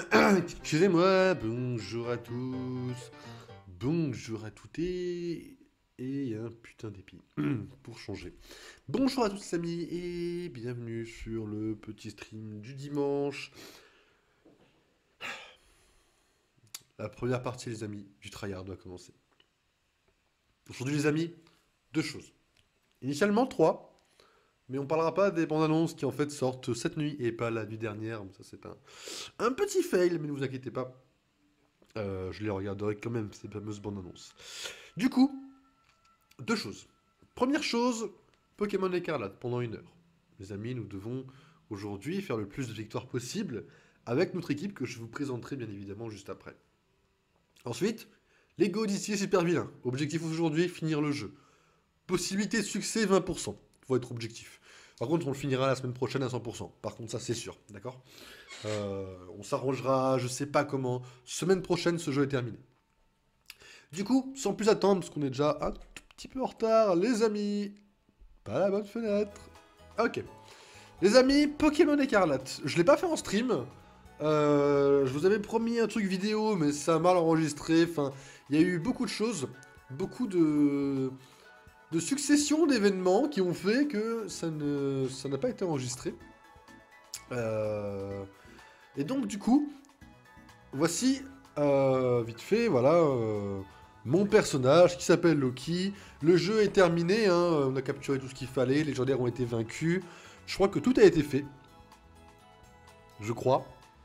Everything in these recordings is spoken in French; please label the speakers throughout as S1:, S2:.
S1: Excusez-moi, bonjour à tous, bonjour à toutes et un putain d'épi pour changer. Bonjour à tous les amis et bienvenue sur le petit stream du dimanche. La première partie les amis du tryhard doit commencer. Aujourd'hui les amis, deux choses. Initialement trois, mais on parlera pas des bandes annonces qui en fait sortent cette nuit et pas la nuit dernière. Ça c'est un petit fail, mais ne vous inquiétez pas. Je les regarderai quand même, ces fameuses bandes annonces. Du coup, deux choses. Première chose, Pokémon Écarlate pendant 1 heure. Les amis, nous devons aujourd'hui faire le plus de victoires possible avec notre équipe que je vous présenterai bien évidemment juste après. Ensuite, les Go d'ici super vilain. Objectif aujourd'hui, finir le jeu. Possibilité de succès 20%. Faut être objectif. Par contre, on le finira la semaine prochaine à 100%. Par contre, ça c'est sûr, d'accord. On s'arrangera, je sais pas comment. Semaine prochaine, ce jeu est terminé. Du coup, sans plus attendre, parce qu'on est déjà un tout petit peu en retard, les amis. Pas la bonne fenêtre. Ok. Les amis, Pokémon Écarlate. Je l'ai pas fait en stream. Je vous avais promis un truc vidéo, mais ça a mal enregistré. Enfin, il y a eu beaucoup de choses. Beaucoup de succession d'événements qui ont fait que ça n'a pas été enregistré. Et donc, du coup, voici, vite fait, voilà, mon personnage qui s'appelle Loki. Le jeu est terminé, hein, on a capturé tout ce qu'il fallait, les légendaires ont été vaincus. Je crois que tout a été fait. Je crois.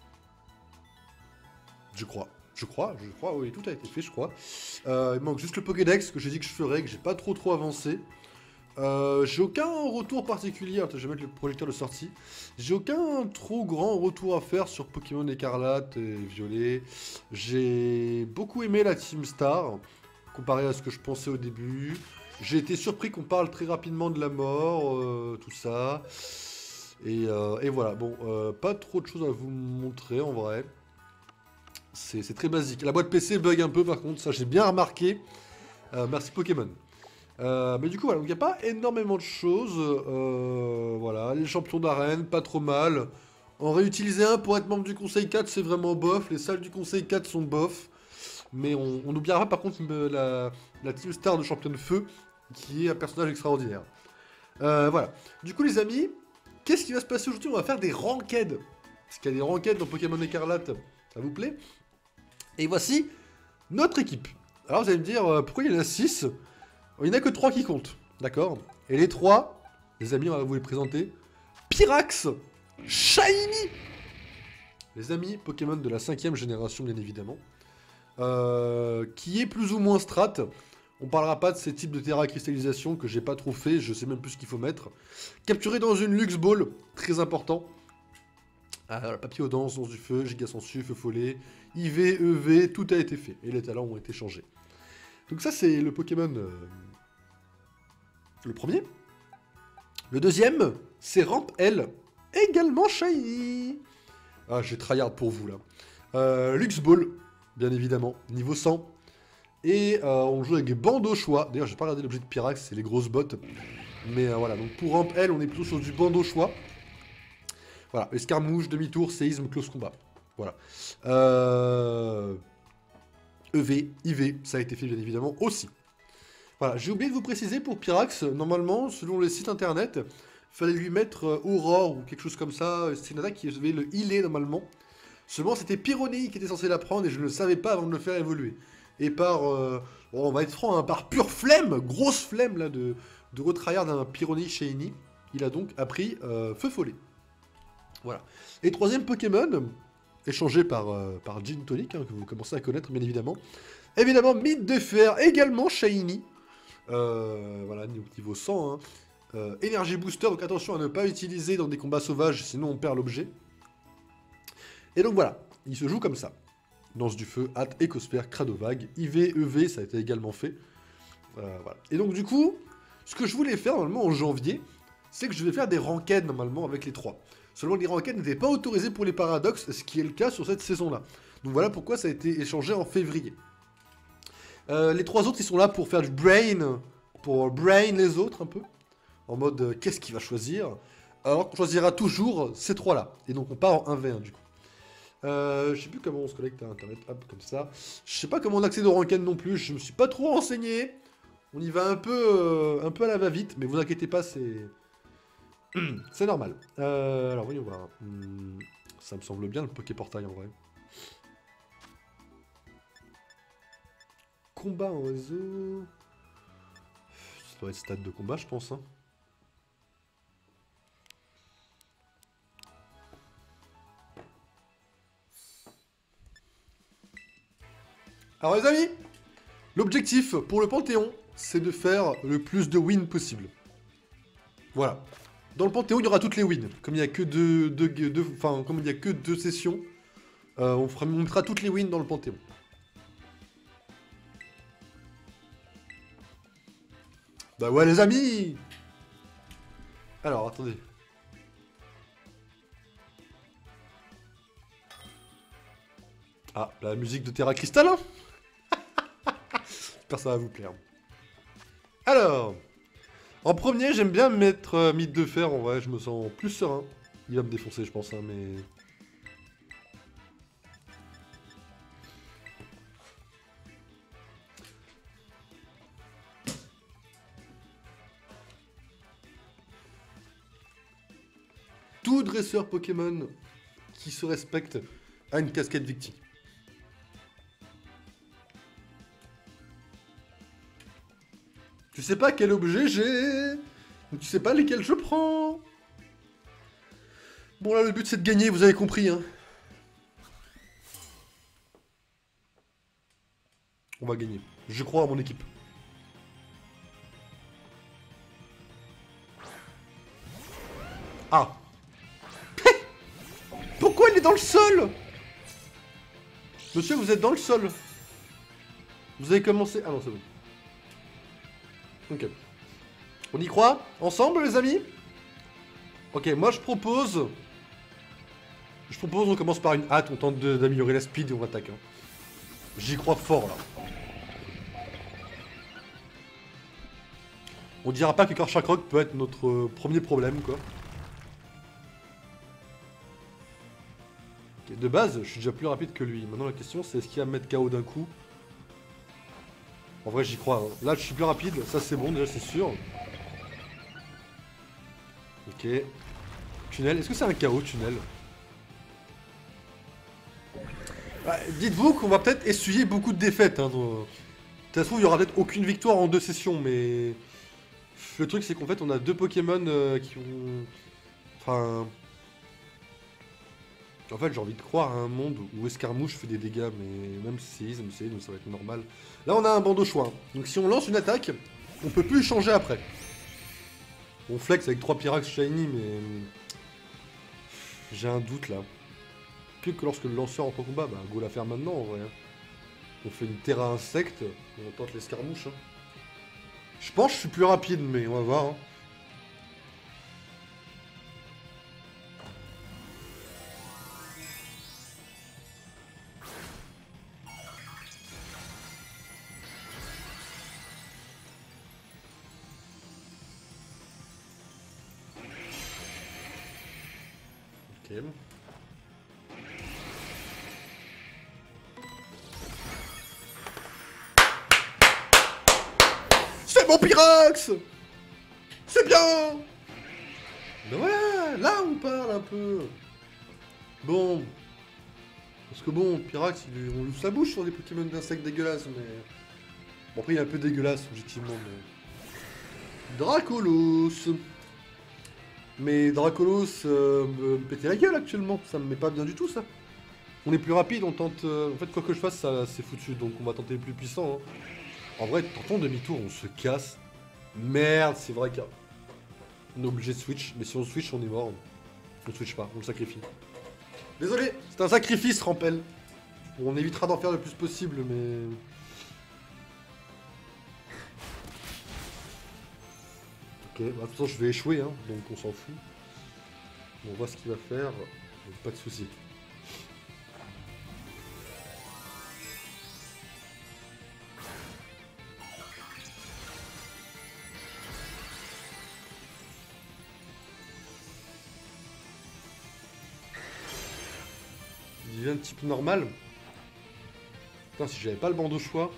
S1: Oui, tout a été fait, je crois. Il manque juste le Pokédex que j'ai dit que je ferais, que j'ai pas trop avancé. J'ai aucun retour particulier. Attends, je vais mettre le projecteur de sortie. J'ai aucun trop grand retour à faire sur Pokémon Écarlate et Violet. J'ai beaucoup aimé la Team Star, comparé à ce que je pensais au début. J'ai été surpris qu'on parle très rapidement de la mort, tout ça. Et voilà, bon, pas trop de choses à vous montrer en vrai. C'est très basique. La boîte PC bug un peu par contre, ça j'ai bien remarqué. Merci Pokémon. Mais du coup, voilà, il n'y a pas énormément de choses. Voilà, les champions d'arène, pas trop mal. En réutiliser un pour être membre du Conseil 4, c'est vraiment bof. Les salles du Conseil 4 sont bof. Mais on n'oubliera pas par contre la Team Star de Champion de Feu, qui est un personnage extraordinaire. Voilà. Du coup, les amis, qu'est-ce qui va se passer aujourd'hui? On va faire des ranked. Parce qu'il y a des ranked dans Pokémon Écarlate. Ça vous plaît? Et voici notre équipe. Alors vous allez me dire, pourquoi il y en a 6? Il n'y en a que 3 qui comptent, d'accord? Et les 3, les amis, on va vous les présenter. Pyrax, Shiny. Les amis, Pokémon de la 5ème génération, bien évidemment. Qui est plus ou moins strat. On parlera pas de ces types de terra cristallisation que j'ai pas trop fait, je sais même plus ce qu'il faut mettre. Capturé dans une Lux Ball, très important. Papillodance, Danse du Feu, Giga Sensu, Feu Follet, IV, EV, tout a été fait. Et les talents ont été changés. Donc ça, c'est le Pokémon... le premier. Le deuxième, c'est Ramp L, également Shiny. Ah, j'ai tryhard pour vous, là. Lux Ball, bien évidemment, niveau 100. Et on joue avec des bandes au choix. D'ailleurs, j'ai pas regardé l'objet de Pyrax, c'est les grosses bottes. Mais voilà, donc pour Ramp L, on est plutôt sur du bandeau choix. Voilà, escarmouche, demi-tour, séisme, close combat. Voilà. EV, IV, ça a été fait bien évidemment aussi. Voilà, j'ai oublié de vous préciser pour Pyrax, normalement, selon les sites internet, fallait lui mettre Aurore ou quelque chose comme ça. C'est une attaque qui devait le healer normalement. Seulement, c'était Pyronii qui était censé la prendre et je ne le savais pas avant de le faire évoluer. Et par, on va être franc, hein, par pure flemme, grosse flemme là de retryhard d'un Pyronii Shiny, il a donc appris Feu Follet. Voilà. Et troisième Pokémon, échangé par Gin Tonic, hein, que vous commencez à connaître bien évidemment. Évidemment, Mythe de Fer, également Shiny. Voilà, niveau 100. Hein. Énergie Booster, donc attention à ne pas utiliser dans des combats sauvages, sinon on perd l'objet. Et donc voilà, il se joue comme ça. Danse du Feu, Hâte, Écosphère, Cradovag, IV, EV, ça a été également fait. Voilà. Et donc du coup, ce que je voulais faire normalement en janvier, c'est que je vais faire des ranked normalement avec les 3. Seulement les ranked n'étaient pas autorisés pour les paradoxes, ce qui est le cas sur cette saison-là. Donc voilà pourquoi ça a été échangé en février. Les 3 autres, ils sont là pour faire du brain, pour brain les autres un peu, en mode qu'est-ce qu'il va choisir. Alors qu'on choisira toujours ces 3-là. Et donc on part en 1v1 du coup. Je sais plus comment on se connecte à internet, hop, comme ça. Je sais pas comment on accède au Ranken non plus, je me suis pas trop renseigné. On y va un peu à la va-vite, mais vous inquiétez pas, c'est... c'est normal. Alors voyons voir. Ça me semble bien le Poképortail en vrai. Combat en réseau... Ça doit être stade de combat, je pense. Hein. Alors les amis, l'objectif pour le Panthéon, c'est de faire le plus de wins possible. Voilà. Dans le Panthéon, il y aura toutes les wins. Comme il n'y a que comme il y a que 2 sessions, on mettra toutes les wins dans le Panthéon. Bah ouais les amis. Alors, attendez. Ah, la musique de Terra Crystal, hein. J'espère que ça va vous plaire. Alors, en premier, j'aime bien mettre Mythe de Fer, en vrai, je me sens plus serein. Il va me défoncer, je pense, hein, mais... Tout dresseur Pokémon qui se respecte a une casquette victime. Tu sais pas quel objet j'ai, tu sais pas lesquels je prends. Bon là le but c'est de gagner, vous avez compris hein. On va gagner. Je crois à mon équipe. Ah. Pourquoi il est dans le sol? Monsieur, vous êtes dans le sol. Vous avez commencé... Ah non, c'est bon. Ok. On y croit? Ensemble, les amis? Ok, moi je propose... on commence par une hâte, on tente d'améliorer la speed et on attaque. Hein. J'y crois fort, là. On dira pas que Karchakroc peut être notre premier problème, quoi. Okay, de base, je suis déjà plus rapide que lui. Maintenant, la question, c'est est-ce qu'il va me mettre KO d'un coup? En vrai, j'y crois. Hein. Là, je suis plus rapide. Ça, c'est bon, déjà, c'est sûr. Ok. Tunnel. Est-ce que c'est un KO, tunnel? Bah, dites-vous qu'on va peut-être essuyer beaucoup de défaites. Hein, de toute façon, il y aura peut-être aucune victoire en 2 sessions, mais... Le truc, c'est qu'en fait, on a 2 Pokémon qui ont... Enfin... En fait, j'ai envie de croire à un monde où Escarmouche fait des dégâts, mais même si c'est donc ça va être normal. Là, on a un bandeau choix. Donc si on lance une attaque, on peut plus changer après. On flex avec 3 Pyrax Shiny, mais... J'ai un doute, là. Que lorsque le lanceur entre en combat, bah, go la faire maintenant, en vrai. On fait une Terra Insecte, et on tente l'Escarmouche. Hein. Je pense que je suis plus rapide, mais on va voir. Hein. Ok. C'est mon Pyrax! C'est bien! Ben voilà, là on parle un peu. Bon. Parce que bon, Pyrax, on ouvre sa bouche sur des Pokémon d'insectes dégueulasses, mais... Bon après il est un peu dégueulasse, objectivement, mais... Dracolos. Mais Dracolos me pétait la gueule actuellement, ça me met pas bien du tout ça. On est plus rapide, on tente... En fait quoi que je fasse, ça c'est foutu, donc on va tenter le plus puissant. Hein. En vrai, tentons demi-tour, on se casse. Merde, c'est vrai qu'on est obligé de switch, mais si on switch, on est mort. On switch pas, on le sacrifie. Désolé, c'est un sacrifice, Rampel. On évitera d'en faire le plus possible, mais... Ok, bah, de toute façon je vais échouer, hein, donc on s'en fout. On voit ce qu'il va faire, donc pas de soucis. Divine un type normal. Putain, si j'avais pas le bandeau choix.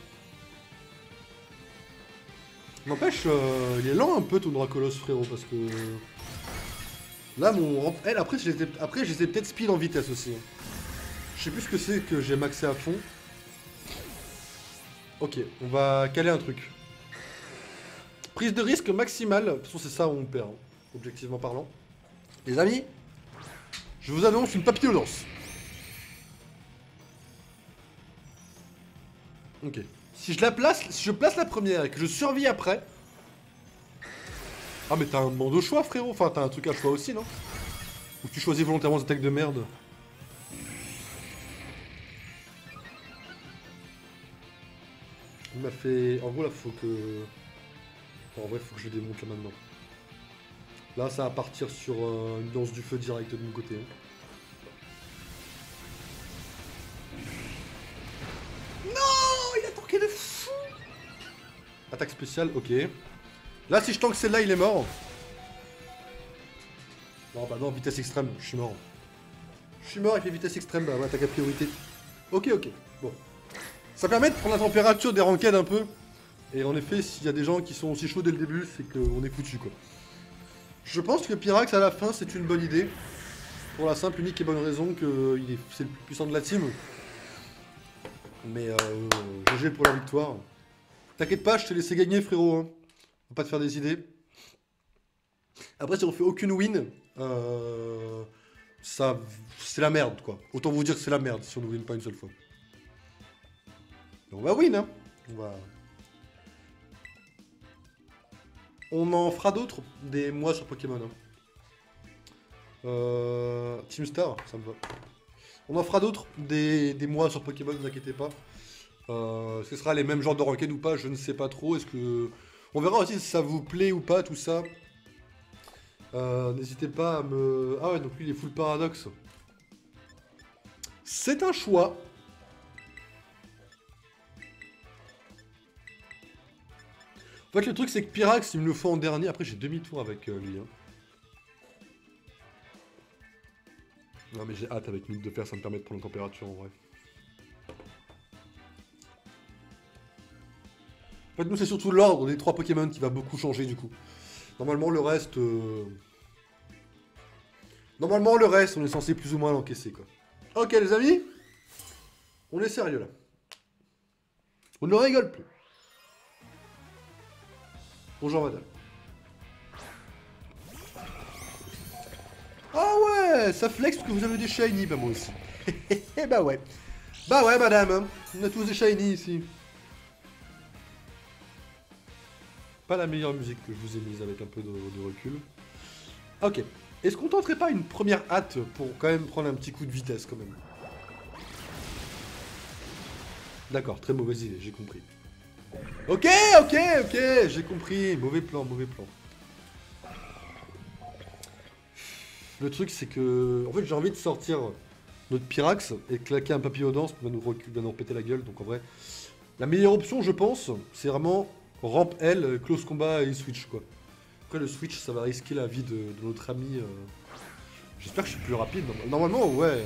S1: N'empêche, il est lent un peu ton Dracolos, frérot, parce que... Là, mon... Elle, après, je les ai peut-être speed en vitesse aussi. Je sais plus ce que c'est que j'ai maxé à fond. Ok, on va caler un truc. Prise de risque maximale. De toute façon, c'est ça où on perd, hein, objectivement parlant. Les amis, je vous annonce une papillodance. Ok. Si je place la première et que je survis après... Ah mais t'as un bandeau choix, frérot. Enfin, t'as un truc à choix aussi, non? Ou tu choisis volontairement des attaques de merde? Il m'a fait... En gros, là, faut que... Enfin, en vrai, faut que je démonte là maintenant. Là, ça va partir sur une danse du feu direct de mon côté. Hein. Non, il a tanké de fou. Attaque spéciale, ok. Là, si je tank celle-là, il est mort. Non, bah non, vitesse extrême, je suis mort. Je suis mort avec les vitesses extrêmes, bah ouais, attaque à priorité. Ok, ok, bon. Ça permet de prendre la température des ranked un peu. Et en effet, s'il y a des gens qui sont aussi chauds dès le début, c'est qu'on est foutu, quoi. Je pense que Pyrax, à la fin, c'est une bonne idée. Pour la simple, unique et bonne raison que c'est le plus puissant de la team. Mais GG pour la victoire. T'inquiète pas, je t'ai laissé gagner, frérot. Hein. On va pas te faire des idées. Après, si on fait aucune win, ça, c'est la merde, quoi. Autant vous dire que c'est la merde si on ne win pas une seule fois. Mais on va win, hein. On en fera d'autres, des mois sur Pokémon. Hein. Teamstar, ça me va. On en fera d'autres, des mois sur Pokémon, ne vous inquiétez pas. Ce sera les mêmes genres de ranked ou pas, je ne sais pas trop. Est-ce que... On verra aussi si ça vous plaît ou pas, tout ça. N'hésitez pas à me... Ah ouais, donc lui, il est full paradoxe. C'est un choix. En fait, le truc, c'est que Pyrax, il me le faut en dernier. Après, j'ai demi-tour avec lui. Hein. Non, mais j'ai hâte avec Mythe de Fer, ça me permet de prendre la température en vrai. En fait, nous, c'est surtout l'ordre des 3 Pokémon qui va beaucoup changer du coup. Normalement, le reste. Normalement, le reste, on est censé plus ou moins l'encaisser, quoi. Ok, les amis. On est sérieux là. On ne rigole plus. Bonjour, madame. Ah ouais, ça flex parce que vous avez des shiny, bah moi aussi. Bah ouais. Bah ouais, madame. Hein. On a tous des shiny ici. Pas la meilleure musique que je vous ai mise avec un peu de recul. Ok. Est-ce qu'on tenterait pas une première hâte pour quand même prendre un petit coup de vitesse quand même? D'accord, très mauvaise idée, j'ai compris. Ok, j'ai compris. Mauvais plan, mauvais plan. Le truc, c'est que... En fait, j'ai envie de sortir notre Pyrax et claquer un papillodance qui va nous péter la gueule. Donc en vrai, la meilleure option, je pense, c'est vraiment ramp L, close combat et switch, quoi. Après, le switch, ça va risquer la vie de notre ami. J'espère que je suis plus rapide. Normalement, ouais.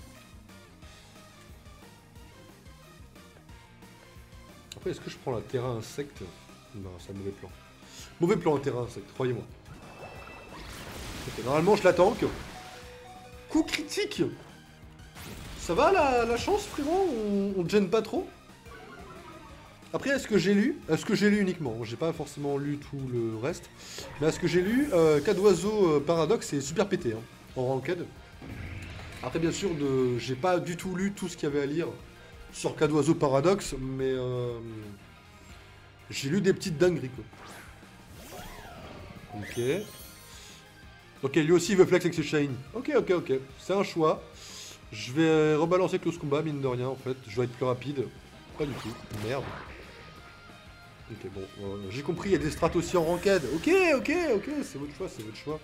S1: Après, est-ce que je prends la Terra insecte? Non, c'est un mauvais plan. Mauvais plan, un Terra insecte, croyez-moi. Okay, normalement, je la tank. Coup critique. Ça va la chance, frérot? On te gêne pas trop? Après, est-ce que j'ai lu? Est-ce que j'ai lu uniquement? J'ai pas forcément lu tout le reste. Mais est-ce que j'ai lu Cas d'oiseau paradoxe, c'est super pété, hein, en ranked. Après, bien sûr, j'ai pas du tout lu tout ce qu'il y avait à lire sur Cas d'oiseau paradoxe, mais j'ai lu des petites dingueries, quoi. Ok. Ok, lui aussi il veut flex avec ses shine. Ok. C'est un choix. Je vais rebalancer Close Combat, mine de rien, en fait. Je vais être plus rapide. Pas du tout. Merde. Ok, bon. J'ai compris, il y a des strats aussi en ranked. Ok. C'est votre choix,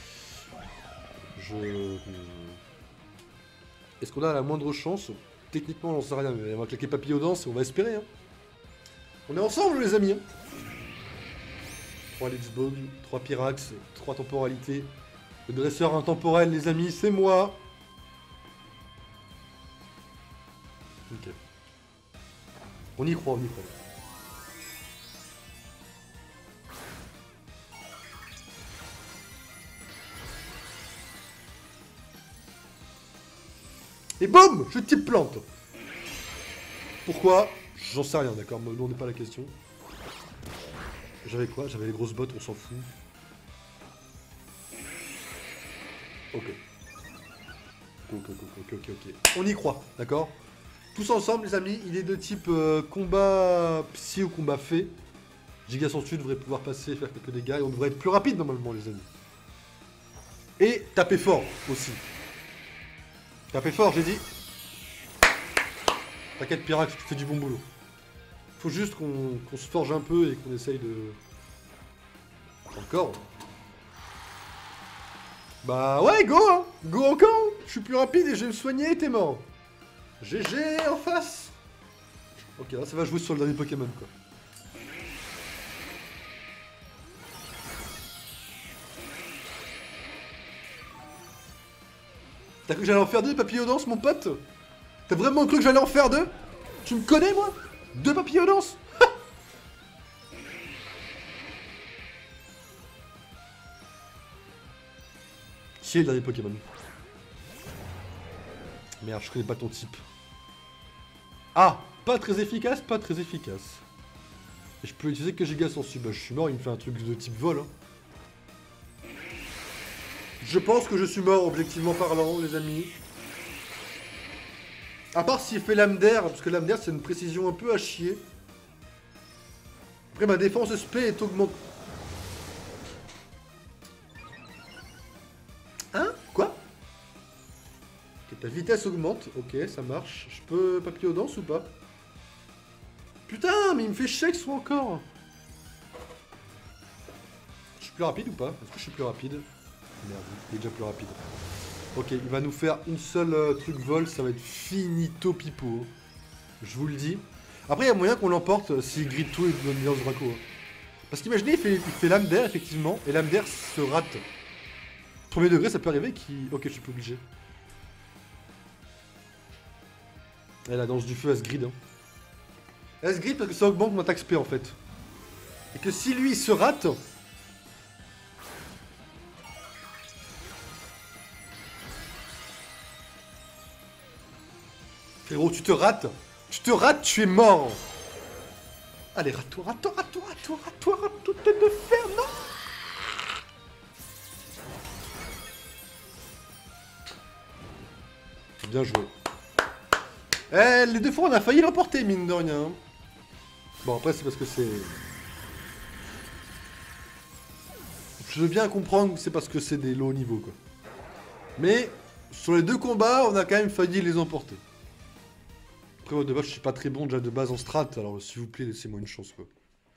S1: Est-ce qu'on a la moindre chance? Techniquement, on n'en sait rien, mais on va claquer papillodance et on va espérer. Hein. On est ensemble, les amis. Hein. 3 Lexbog, 3 Pyrax, 3 temporalités. Le dresseur intemporel, les amis, c'est moi. Ok. On y croit, on y croit. Et boum, je type plante. Pourquoi? J'en sais rien, d'accord, nous on n'est pas la question. J'avais quoi? J'avais les grosses bottes, on s'en fout. Ok. Ok. On y croit, d'accord? Tous ensemble, les amis, il est de type combat psy ou combat fée. Giga Sensu devrait pouvoir passer, faire quelques dégâts, et on devrait être plus rapide normalement, les amis. Et taper fort aussi. Taper fort, j'ai dit. T'inquiète, Pyrax, tu fais du bon boulot. Faut juste qu'on se forge un peu et qu'on essaye de... Encore. Bah ouais, go hein. Go encore. Je suis plus rapide et je vais me soigner et t'es mort. GG en face. Ok, là ça va jouer sur le dernier Pokémon quoi. T'as cru que j'allais en faire deux papillodance mon pote? T'as vraiment cru que j'allais en faire deux? Tu me connais moi? Deux papillodance? Qui est le dernier Pokémon? Merde, je connais pas ton type. Ah, pas très efficace, pas très efficace. Et je peux utiliser que Giga Sensu. Bah, je suis mort, il me fait un truc de type vol. Hein. Je pense que je suis mort, objectivement parlant, les amis. À part s'il fait lame d'air, parce que lame d'air c'est une précision un peu à chier. Après ma défense SP est augmentée. Hein? Quoi? Ok, ta vitesse augmente, ok, ça marche. Je peux papillodance ou pas? Putain, mais il me fait chier que ce soit encore. Je suis plus rapide ou pas? Est-ce que je suis plus rapide? Merde, il est déjà plus rapide. Ok, il va nous faire une seule truc vol, ça va être finito pipo. Je vous le dis. Après, il y a moyen qu'on l'emporte s'il grille tout et donne bien ce Draco. Parce qu'imaginez, il fait lame d'air, effectivement, et lame d'air se rate. Premier degré, ça peut arriver qu'il... Ok, je suis plus obligé. Et la danse du feu, elle se grid. Hein. Elle se grid parce que ça augmente mon attaque SP, en fait. Et que si lui, il se rate... Frérot, tu te rates. Tu te rates, tu es mort. Allez, rate-toi, rate-toi, rate-toi, rate-toi, rate-toi, rate-toi, tête de fer, non. Bien joué. Eh, les deux fois, on a failli l'emporter, mine de rien. Bon, après, c'est parce que c'est... Je veux bien comprendre que c'est parce que c'est des low niveaux, quoi. Mais, sur les deux combats, on a quand même failli les emporter. Après, moi, de base, je suis pas très bon déjà de base en strat, alors s'il vous plaît, laissez-moi une chance, quoi.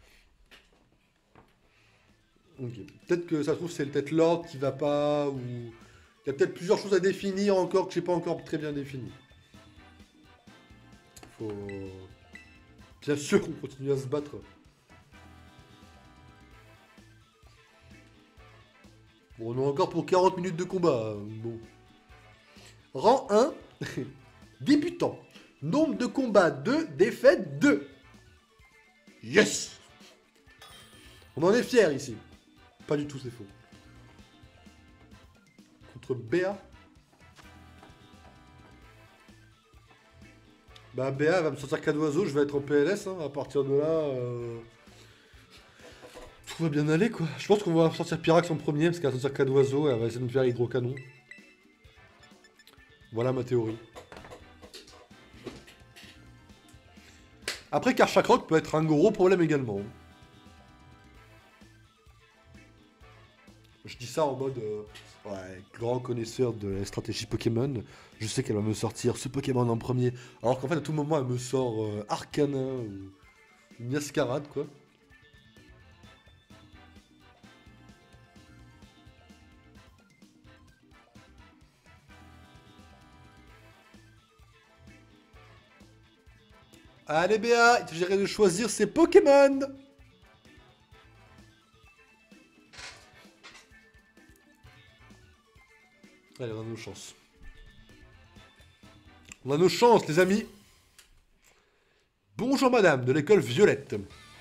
S1: Ok. Peut-être que ça se trouve, c'est peut-être l'ordre qui va pas, ou... Il y a peut-être plusieurs choses à définir encore que j'ai pas encore très bien définies. Faut... Bien sûr qu'on continue à se battre. Bon, on a encore pour 40 minutes de combat. Bon. Rang 1, débutant. Nombre de combats 2, défaites 2. Yes! On en est fiers ici. Pas du tout, c'est faux. Contre Béa. Bah Béa va me sortir qu'à d'oiseau, je vais être en PLS. Hein. À partir de là, tout va bien aller quoi. Je pense qu'on va sortir Pyrax en premier parce qu'elle va sortir qu'à d'oiseau et elle va essayer de me faire hydrocanon. Voilà ma théorie. Après, Karchakroc peut être un gros problème également. Je dis ça en mode ouais, grand connaisseur de la stratégie Pokémon. Je sais qu'elle va me sortir ce Pokémon en premier. Alors qu'en fait, à tout moment, elle me sort Arcana ou Miascarade, quoi. Allez, Béa, il t'agirait de choisir ses Pokémon. Allez, on a nos chances. On a nos chances, les amis. Bonjour madame, de l'école Violette.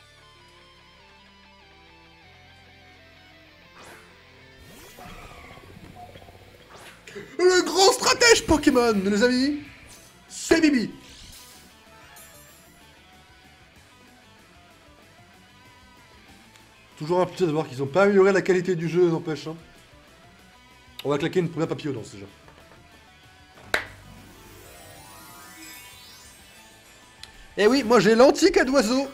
S1: Le grand stratège Pokémon, les amis, c'est Bibi. Toujours un plaisir de voir qu'ils n'ont pas amélioré la qualité du jeu, n'empêche. Hein. On va claquer une première papillodance déjà. Eh oui, moi j'ai l'antique d'oiseau.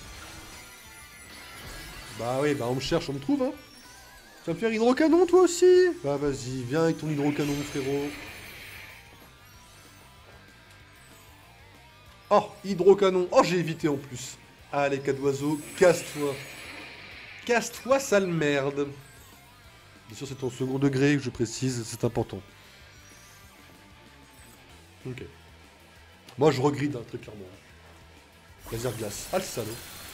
S1: Bah oui, bah on me cherche, on me trouve, hein. Tu vas me faire hydrocanon toi aussi? Bah vas-y, viens avec ton hydrocanon, frérot. Oh, hydrocanon. Oh, j'ai évité en plus. Allez, d'oiseau, casse-toi. Casse-toi, sale merde. Bien sûr, c'est en second degré, je précise, c'est important. Ok. Moi, je regride, hein, très clairement. Laser glace. Ah, le salaud.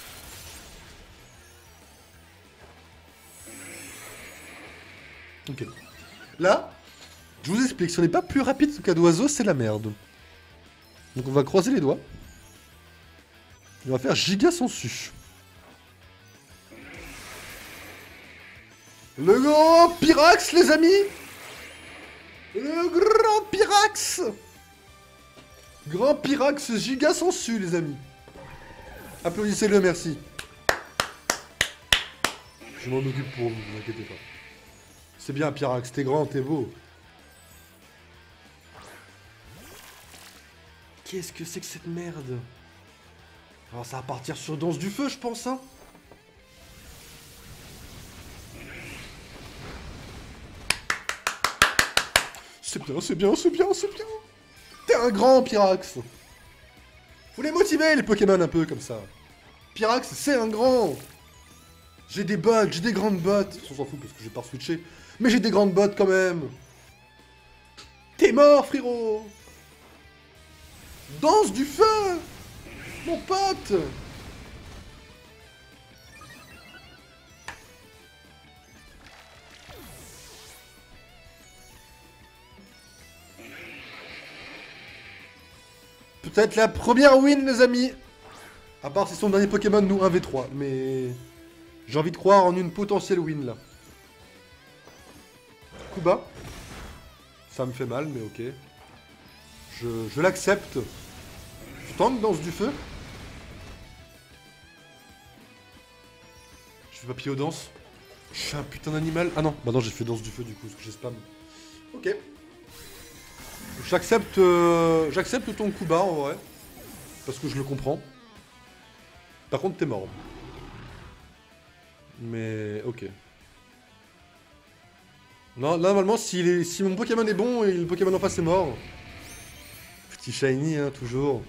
S1: Ok. Là, je vous explique, si on n'est pas plus rapide que d'oiseau, c'est la merde. Donc on va croiser les doigts. Et on va faire giga sensu. Le grand Pyrax, les amis. Le grand Pyrax. Grand Pyrax giga sensu, les amis. Applaudissez-le, merci. Je m'en occupe pour vous, ne vous inquiétez pas. C'est bien, Pyrax, t'es grand, t'es beau. Qu'est-ce que c'est que cette merde? Alors ça va partir sur Danse du Feu, je pense, hein. C'est bien, c'est bien, c'est bien, c'est bien. T'es un grand, Pyrax. Faut les motiver, les Pokémon, un peu, comme ça. Pyrax, c'est un grand. J'ai des bottes, j'ai des grandes bottes. On s'en fout parce que j'ai pas switché. Mais j'ai des grandes bottes quand même. T'es mort, frérot. Danse du Feu. Mon pote. Peut-être la première win, les amis. À part si son dernier Pokémon nous 1v3. Mais j'ai envie de croire en une potentielle win, là. Coup bas. Ça me fait mal, mais ok. Je l'accepte. Je tente Danse du Feu. Je fais papillodance. Je suis un putain d'animal. Ah non, bah non, j'ai fait Danse du Feu du coup, parce que j'ai spam. Ok. J'accepte ton coup bas en vrai. Parce que je le comprends. Par contre, t'es mort. Mais ok. Non, normalement, si mon Pokémon est bon et le Pokémon en face est mort. Petit shiny, hein, toujours.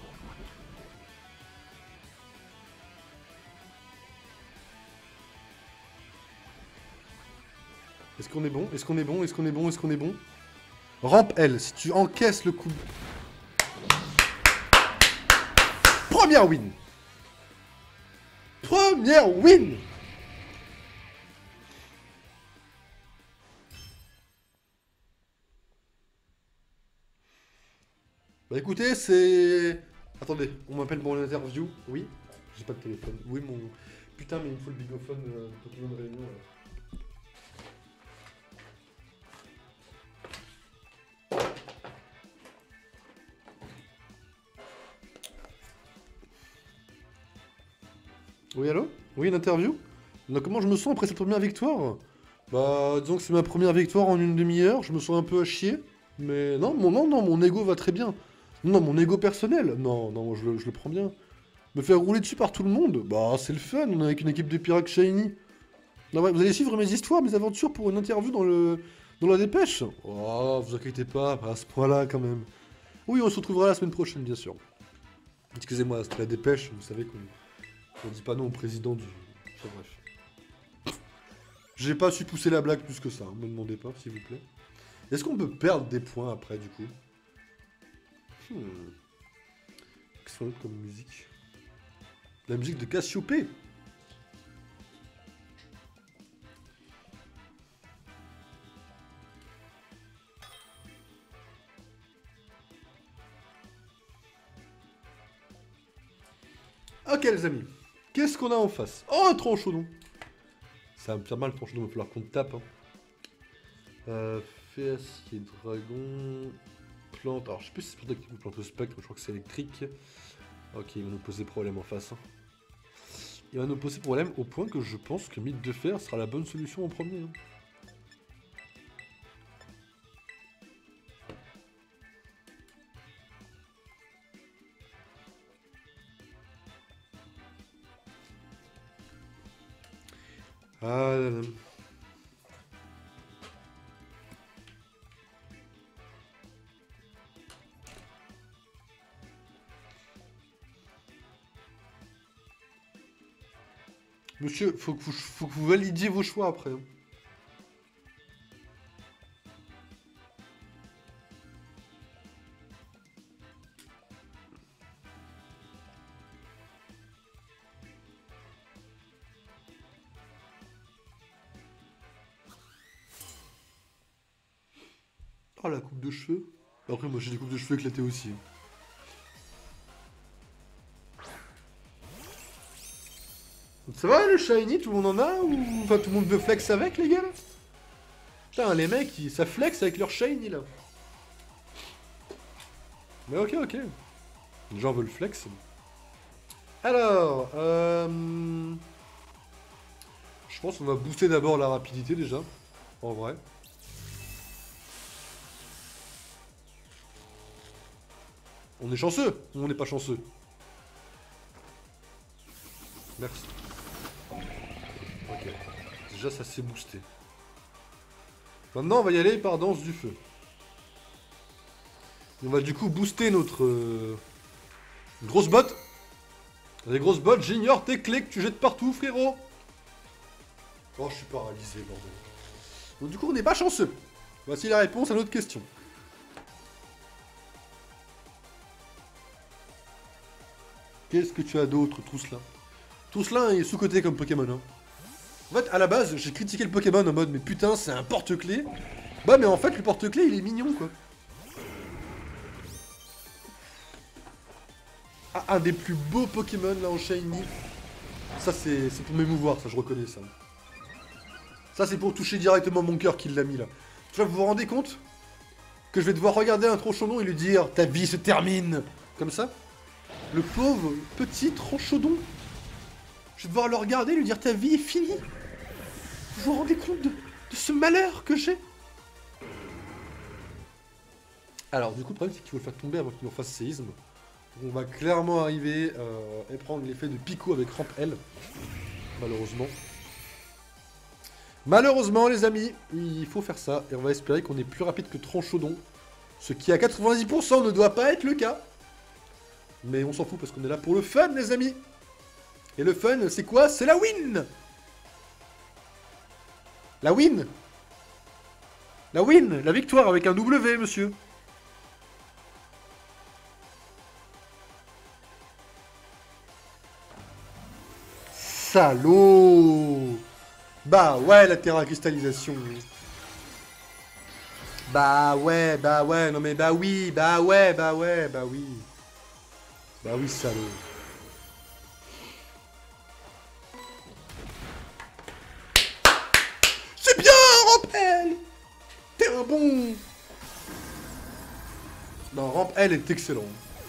S1: Est-ce qu'on est bon? Est-ce qu'on est bon? Est-ce qu'on est bon? Est-ce qu'on est bon? Rampe L, si tu encaisses le coup... Première win! Première win! Bah écoutez, c'est... Attendez, on m'appelle pour une interview. Oui? J'ai pas de téléphone. Oui, mon... Putain, mais il me faut le bigophone Pokémon de réunion. Là. Oui, allô? Oui, une interview? Donc, comment je me sens après cette première victoire? Bah, disons que c'est ma première victoire en une demi-heure, je me sens un peu à chier. Mais non, mon ego va très bien. Non, mon ego personnel, non, je le prends bien. Me faire rouler dessus par tout le monde, bah c'est le fun, on est avec une équipe de Pyrax Shiny. Non, ouais, vous allez suivre mes histoires, mes aventures pour une interview dans la dépêche? Oh, vous inquiétez pas, à ce point-là quand même. Oui, on se retrouvera la semaine prochaine, bien sûr. Excusez-moi, c'était la dépêche, vous savez qu'on dit pas non au président du... Enfin, bref. J'ai pas su pousser la blague plus que ça, hein, me demandez pas, s'il vous plaît. Est-ce qu'on peut perdre des points après, du coup? Qu'est-ce qu'on a comme musique? La musique de Cassiopée. Ok les amis, qu'est-ce qu'on a en face? Oh, un Tranchodon. Ça va me faire mal, le Tranchodon, il va falloir qu'on tape. Hein. Fée, acier, dragon, plante. Alors je sais plus si c'est plante active ou plante spectre, je crois que c'est électrique. Ok, il va nous poser problème en face. Hein. Il va nous poser problème au point que je pense que mythe de fer sera la bonne solution en premier. Hein. Ah là là. Monsieur, faut que vous validiez vos choix après. Hein. Oh la coupe de cheveux. Après moi j'ai des coupes de cheveux éclatées aussi. Hein. Ça va le shiny, tout le monde en a ou... Enfin tout le monde veut flex avec les gars là. Putain les mecs, ça flex avec leur shiny là. Mais ok ok. Les gens veulent flex. Alors, je pense qu'on va booster d'abord la rapidité déjà, en vrai. On est chanceux ou on n'est pas chanceux? Merci. Ok. Déjà ça s'est boosté. Maintenant on va y aller par danse du feu. On va du coup booster notre grosse botte. Les grosses bottes, j'ignore tes clés que tu jettes partout frérot. Oh je suis paralysé bordel. Donc du coup on n'est pas chanceux. Voici la réponse à notre question. Qu'est-ce que tu as d'autre, Trousselin? Trousselin est sous-coté comme Pokémon. Hein. En fait, à la base, j'ai critiqué le Pokémon en mode mais putain, c'est un porte-clés. Bah, mais en fait, le porte-clés, il est mignon, quoi. Ah, un des plus beaux Pokémon, là, en Shiny. Ça, c'est pour m'émouvoir, ça, je reconnais ça. Ça, c'est pour toucher directement mon cœur qu'il l'a mis, là. Tu vois, vous vous rendez compte que je vais devoir regarder un Tranchodon et lui dire « Ta vie se termine !» Comme ça. Le pauvre petit Tranchodon. Je vais devoir le regarder et lui dire ta vie est finie. Vous vous rendez compte de ce malheur que j'ai? Alors du coup le problème c'est qu'il faut le faire tomber avant qu'il nous fasse séisme. On va clairement arriver et prendre l'effet de Pico avec rampe L. Malheureusement. Malheureusement les amis, il faut faire ça. Et on va espérer qu'on est plus rapide que Tranchodon. Ce qui à 90% ne doit pas être le cas. Mais on s'en fout parce qu'on est là pour le fun les amis. Et le fun, c'est quoi? C'est la win! La win! La win! La victoire avec un W, monsieur! Salaud! Bah ouais, la terre à cristallisation. Bah ouais, non mais bah oui, bah ouais, bah oui. Bah oui, salaud. C'est bien, Ramp-L! T'es un bon! Non, Ramp-L est excellent.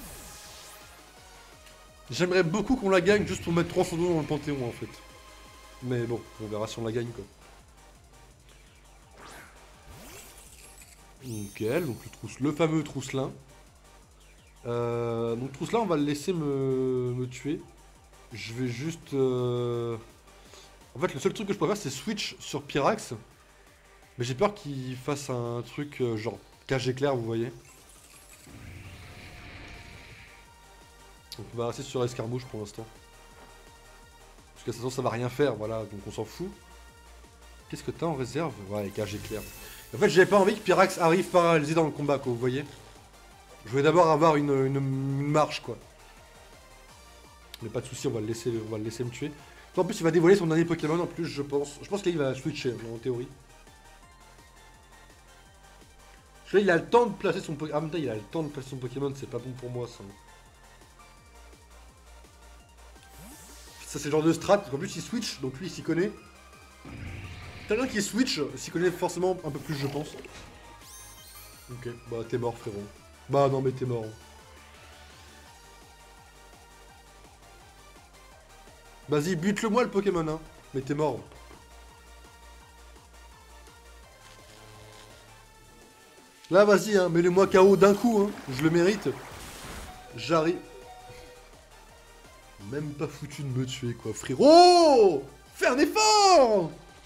S1: J'aimerais beaucoup qu'on la gagne juste pour mettre 3 sur 2 dans le Panthéon, en fait. Mais bon, on verra si on la gagne, quoi. Nickel, donc le fameux Trousselin. Donc Trousselin, on va le laisser me tuer. Je vais juste... En fait, le seul truc que je peux faire, c'est switch sur Pyrax. Mais j'ai peur qu'il fasse un truc genre cage éclair, vous voyez. Donc on va rester sur escarmouche pour l'instant. Parce que de toute façon, ça va rien faire, voilà, donc on s'en fout. Qu'est-ce que t'as en réserve? Ouais, cage éclair. En fait, j'avais pas envie que Pyrax arrive paralysé dans le combat, quoi, vous voyez. Je voulais d'abord avoir une marche, quoi. Mais pas de soucis, on va le laisser me tuer. En plus, il va dévoiler son dernier Pokémon, en plus, je pense. Je pense qu'il va switcher, en théorie. Parce que là, il a le temps de placer son Pokémon. Ah, mais il a le temps de placer son Pokémon, c'est pas bon pour moi, ça. Ça c'est le genre de strat, parce qu'en plus il switch, donc lui il s'y connaît. Quelqu'un qui switch s'y connaît forcément un peu plus, je pense. Ok, bah t'es mort frérot. Bah non mais t'es mort. Vas-y, bute-le moi le Pokémon, hein. Mais t'es mort. Là, vas-y, hein, mets-le-moi KO d'un coup, hein. Je le mérite. J'arrive. Même pas foutu de me tuer, quoi, frérot. Fais un effort.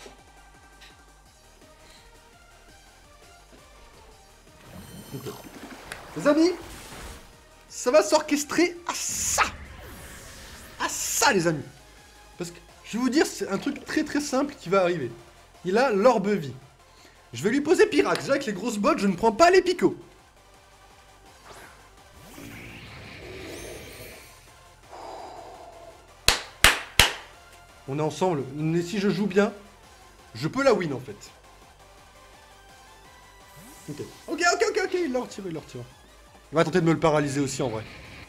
S1: Okay. Les amis, ça va s'orchestrer à ça. À ça, les amis. Parce que, je vais vous dire, c'est un truc très très simple qui va arriver. Il a l'orbe vie. Je vais lui poser Pyrax. Déjà, avec les grosses bottes, je ne prends pas les picots. On est ensemble. Mais si je joue bien, je peux la win, en fait. Ok. Ok. Il l'a retiré, Il va tenter de me le paralyser aussi, en vrai.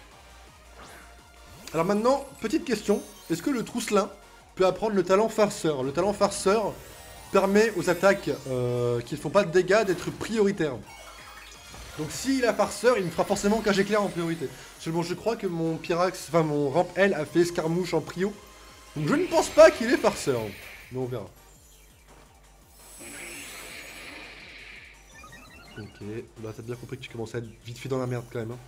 S1: Alors maintenant, petite question. Est-ce que le Trousselin peut apprendre le talent farceur? Le talent farceur permet aux attaques qui ne font pas de dégâts d'être prioritaires. Donc s'il a farceur, il me fera forcément cage éclair en priorité. Seulement je crois que mon Pyrax, enfin mon ramp L a fait escarmouche en prio. Donc je ne pense pas qu'il est farceur. Mais on verra. Ok, bah t'as bien compris que tu commençais à être vite fait dans la merde quand même. Hein.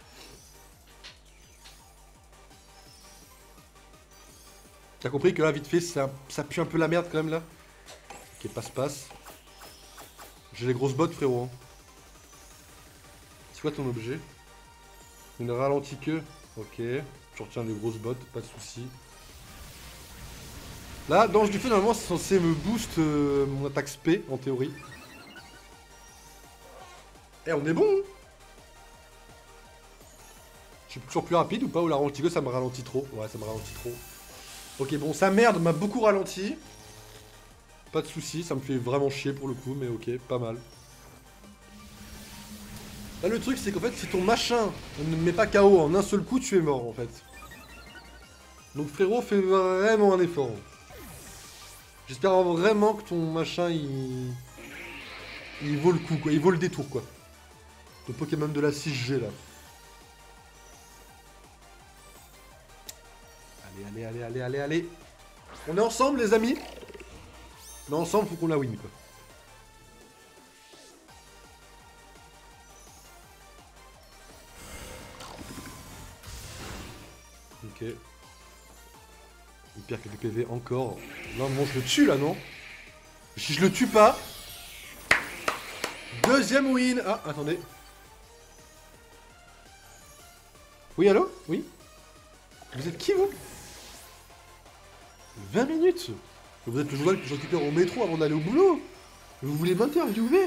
S1: T'as compris que là, vite fait, ça pue un peu la merde quand même là. Ok, passe. J'ai les grosses bottes, frérot. Hein. C'est quoi ton objet? Une ralentie queue. Ok. Je retiens les grosses bottes, pas de soucis. Là, Danse du Feu, normalement, c'est censé me boost mon attaque SP, en théorie. Eh, on est bon hein. Je suis toujours plus rapide ou pas? Ou la ralentie queue, ça me ralentit trop? Ouais, ça me ralentit trop. Ok, bon, sa merde m'a beaucoup ralenti. Pas de soucis, ça me fait vraiment chier pour le coup, mais ok, pas mal. Là, le truc, c'est qu'en fait, si ton machin ne me met pas KO en un seul coup, tu es mort, en fait. Donc, frérot, fais vraiment un effort. J'espère vraiment que ton machin, il vaut le coup, quoi. Il vaut le détour, quoi. Le Pokémon de la 6G, là. Allez. On est ensemble, les amis. On est ensemble, faut qu'on la win, quoi. Ok. Il perd quelques PV encore. Non, bon, je le tue, là, non? Si je le tue pas... Deuxième win. Ah, attendez. Oui, allô? Oui? Vous êtes qui, vous? 20 minutes. Vous êtes le journal que je récupère au métro avant d'aller au boulot. Vous voulez m'interviewer?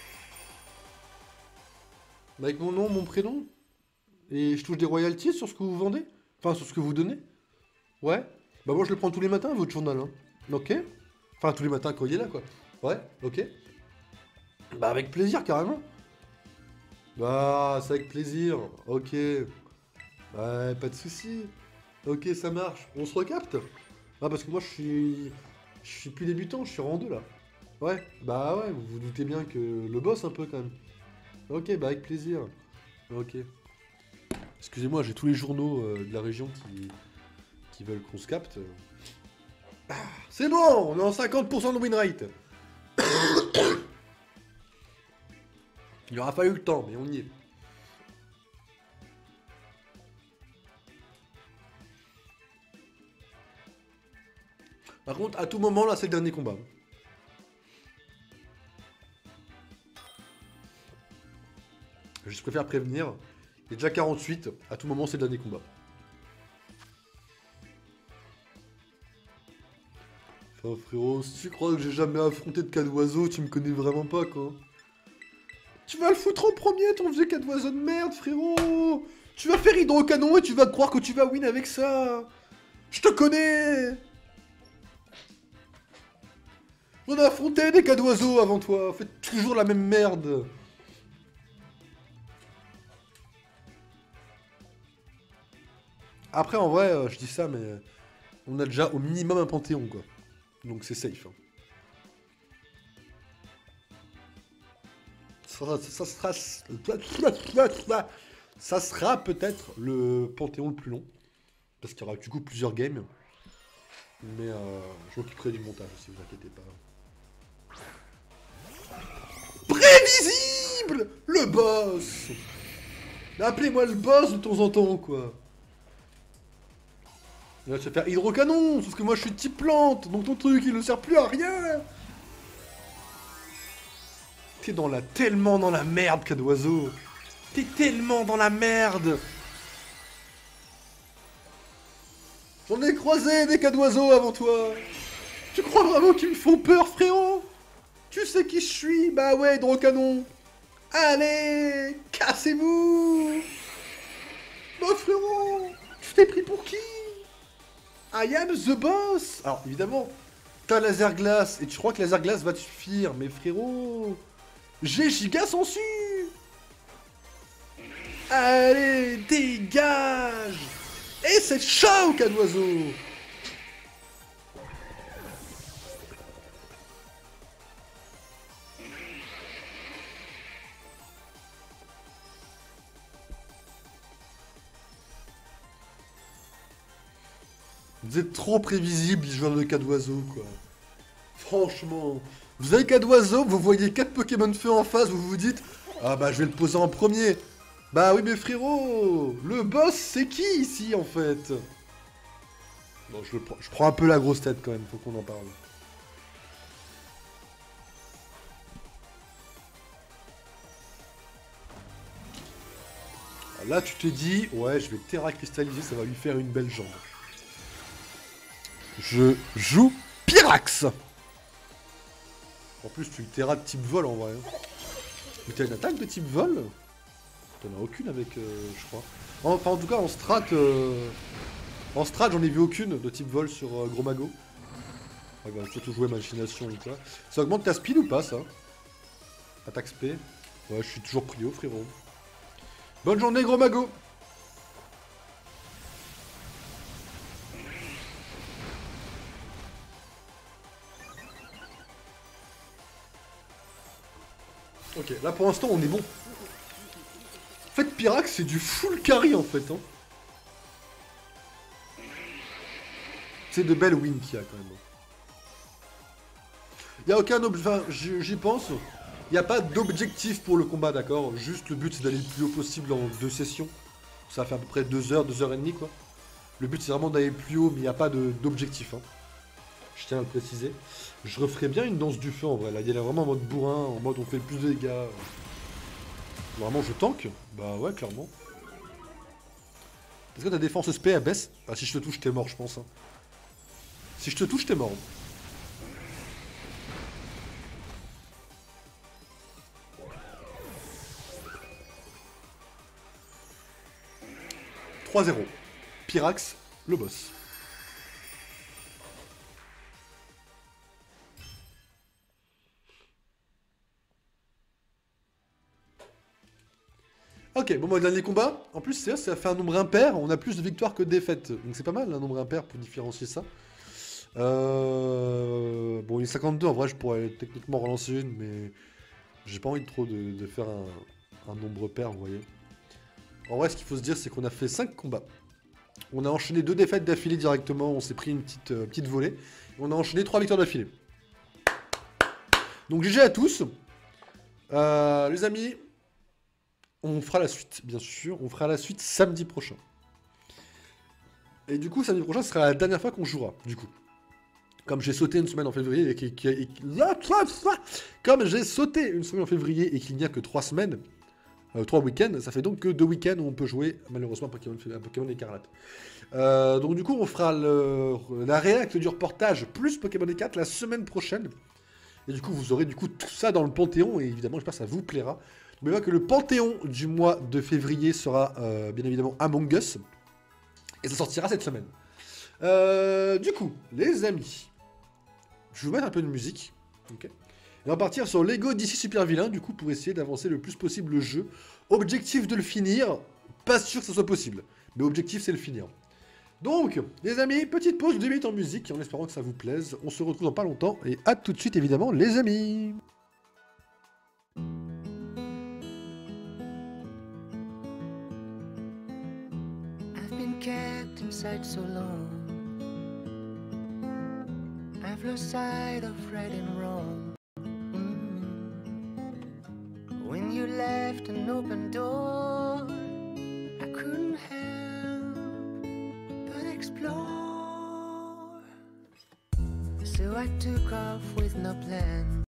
S1: Avec mon nom, mon prénom? Et je touche des royalties sur ce que vous vendez? Enfin, sur ce que vous donnez? Ouais? Bah moi je le prends tous les matins, votre journal, hein. Ok? Enfin, tous les matins quand il est là, quoi. Ouais? Ok? Bah avec plaisir, carrément. Bah, c'est avec plaisir. Ok. Ouais, pas de soucis. Ok, ça marche. On se recapte? Ah, parce que moi, je suis plus débutant, je suis rang 2, là. Ouais, bah ouais, vous vous doutez bien que le boss, un peu, quand même. Ok, bah avec plaisir. Ok. Excusez-moi, j'ai tous les journaux de la région qui veulent qu'on se capte. Ah, c'est bon, on est en 50% de win rate. Il aura fallu le temps, mais on y est. Par contre, à tout moment, là, c'est le dernier combat. Je préfère prévenir. Il est déjà 48. À tout moment, c'est le dernier combat. Enfin, frérot, si tu crois que j'ai jamais affronté de cas d'oiseau, tu me connais vraiment pas, quoi. Tu vas le foutre en premier, ton vieux cas d'oiseau de merde, frérot. Tu vas faire hydrocanon et tu vas croire que tu vas win avec ça. Je te connais. On a affronté des cas d'oiseaux avant toi. Faites toujours la même merde. Après, en vrai, je dis ça, mais on a déjà au minimum un Panthéon, quoi. Donc c'est safe. Hein. Ça sera peut-être le Panthéon le plus long. Parce qu'il y aura du coup plusieurs games. Mais je m'occuperai du montage, si vous inquiétez pas. Prévisible. Le boss. Appelez-moi le boss de temps en temps, quoi. Il va se faire hydrocanon, sauf que moi je suis type plante, donc ton truc il ne sert plus à rien. T'es tellement dans la merde, Cadoiseau. T'es tellement dans la merde. J'en ai croisé des Cadoiseaux avant toi. Tu crois vraiment qu'ils me font peur, frérot? Tu sais qui je suis? Bah ouais, hydrocanon. Allez, cassez-vous. Bah frérot, tu t'es pris pour qui? I am the boss. Alors évidemment, t'as laser glace et tu crois que laser glace va te suffire, mais frérot, j'ai giga sensu. Allez, dégage. Et c'est chaud, Cadoiseau. Vous êtes trop prévisibles, les joueurs de Cadoiseau, quoi. Franchement. Vous avez Cadoiseau, vous voyez 4 Pokémon feu en face, vous vous dites « Ah bah je vais le poser en premier !» Bah oui mais frérot, le boss c'est qui ici en fait? Bon je prends un peu la grosse tête quand même, faut qu'on en parle. Alors là tu te dis, ouais je vais Terra cristalliser, ça va lui faire une belle jambe. Je joue Pyrax. En plus tu le Terra de type vol en vrai. Mais t'as une attaque de type vol? T'en as aucune avec, je crois. Enfin, en tout cas, en strat, j'en ai vu aucune de type vol sur Gros Mago. Ouais, bah, surtout jouer machination ou quoi. Ça augmente ta speed ou pas, ça? Attaque SP. Ouais, je suis toujours prio, frérot. Bonne journée, Gros Mago. Ok, là pour l'instant, on est bon. En fait, Pyrax, c'est du full carry en fait. Hein. C'est de belles wins qu'il y a quand même. Il n'y a aucun enfin, j'y pense. Il n'y a pas d'objectif pour le combat, d'accord? Juste le but c'est d'aller le plus haut possible en 2 sessions. Ça fait à peu près 2 heures, 2 heures et demie quoi. Le but c'est vraiment d'aller le plus haut, mais il n'y a pas d'objectif. Hein. Je tiens à le préciser. Je referais bien une danse du feu en vrai. Là, il y a vraiment en mode bourrin, en mode on fait le plus de dégâts. Vraiment, je tank? Bah ouais, clairement. Est-ce que ta défense SP elle baisse? Ah, si je te touche, t'es mort, je pense. Hein. Si je te touche, t'es mort. 3-0. Pyrax, le boss. Ok, bon, bah, dernier combat. En plus, ça fait un nombre impair. On a plus de victoires que de défaites. Donc c'est pas mal, un nombre impair pour différencier ça. Bon, il est 52. En vrai, je pourrais techniquement relancer une, mais j'ai pas envie de faire un nombre pair, vous voyez. En vrai, ce qu'il faut se dire, c'est qu'on a fait 5 combats. On a enchaîné 2 défaites d'affilée directement. On s'est pris une petite volée. On a enchaîné 3 victoires d'affilée. Donc GG à tous. Les amis, on fera la suite, bien sûr. On fera la suite samedi prochain. Et du coup, samedi prochain, ce sera la dernière fois qu'on jouera, du coup. Comme j'ai sauté une semaine en février comme j'ai sauté une semaine en février et qu'il n'y a que 3 semaines, 3 week-ends, ça fait donc que 2 week-ends où on peut jouer malheureusement à Pokémon Écarlate. Donc du coup, on fera la réact du reportage plus Pokémon E4 la semaine prochaine. Et du coup, vous aurez du coup tout ça dans le Panthéon et évidemment, j'espère que ça vous plaira. Mais voilà que le Panthéon du mois de février sera bien évidemment Among Us. Et ça sortira cette semaine. Du coup, les amis, je vais vous mettre un peu de musique. Okay. Et on va partir sur Lego DC Super Villain, du coup, pour essayer d'avancer le plus possible le jeu. Objectif de le finir, pas sûr que ça soit possible. Mais objectif, c'est le finir. Donc, les amis, petite pause de 2 minutes en musique, en espérant que ça vous plaise. On se retrouve dans pas longtemps, et à tout de suite, évidemment, les amis.
S2: I've been kept inside so long. I've lost sight of right and wrong. When you left an open door, I couldn't help but explore. So I took off with no plan.